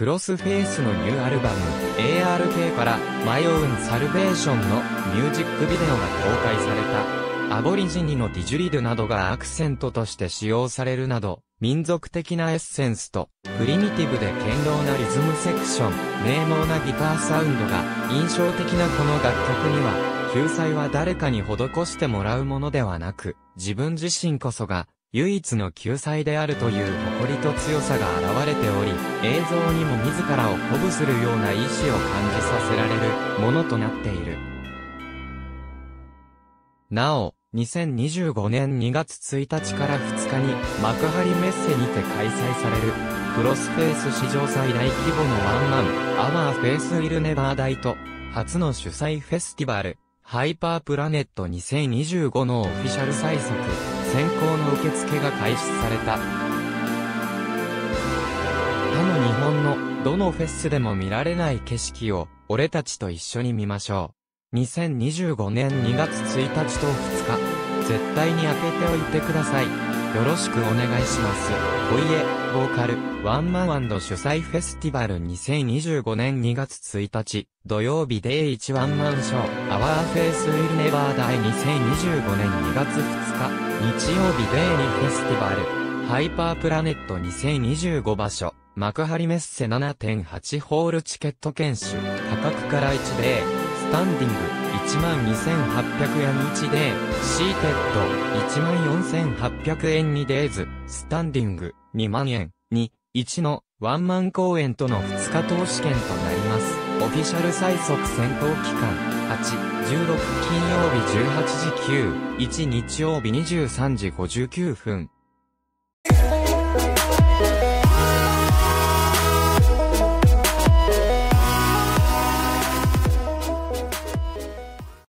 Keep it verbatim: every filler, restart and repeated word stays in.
クロスフェイスのニューアルバム エーアールケー からマイオウンサルベーションのミュージックビデオが公開された。アボリジニのディジュリドなどがアクセントとして使用されるなど、民族的なエッセンスと、プリミティブで堅牢なリズムセクション、明瞭なギターサウンドが印象的なこの楽曲には、救済は誰かに施してもらうものではなく、自分自身こそが、唯一の救済であるという誇りと強さが現れており、映像にも自らを鼓舞するような意志を感じさせられるものとなっている。なお、にせんにじゅうごねんにがつついたちからふつかに幕張メッセにて開催されるクロスフェイス史上最大規模のワンマン、アワーフェイスウィルネバーダイと初の主催フェスティバル、ハイパープラネットにせんにじゅうごのオフィシャル最速、先行の受付が開始された。他の日本のどのフェスでも見られない景色を俺たちと一緒に見ましょう。にせんにじゅうごねんにがつついたちとふつか、絶対に開けておいてください。よろしくお願いします。おいえ、ボーカル、ワンマン&主催フェスティバルにせんにじゅうごねんにがつついたち、土曜日デイワンワンマンショー、アワーフェイスウィルネバーダイにせんにじゅうごねんにがつふつか、日曜日デイにフェスティバル、ハイパープラネットにせんにじゅうご場所、幕張メッセ ななてんはち ホールチケット券種、価格からいちデー。スタンディング、いちまんにせんはっぴゃくえんいちデー、シーテッド、いちまんよんせんはっぴゃくえんにデーズ、スタンディング、にまんえん、に、いちのワンマン公演とのふつか投資券となります。オフィシャル最速先行期間、はち、じゅうろく金曜日じゅうはちじきゅう、いち日曜日にじゅうさんじごじゅうきゅうふん。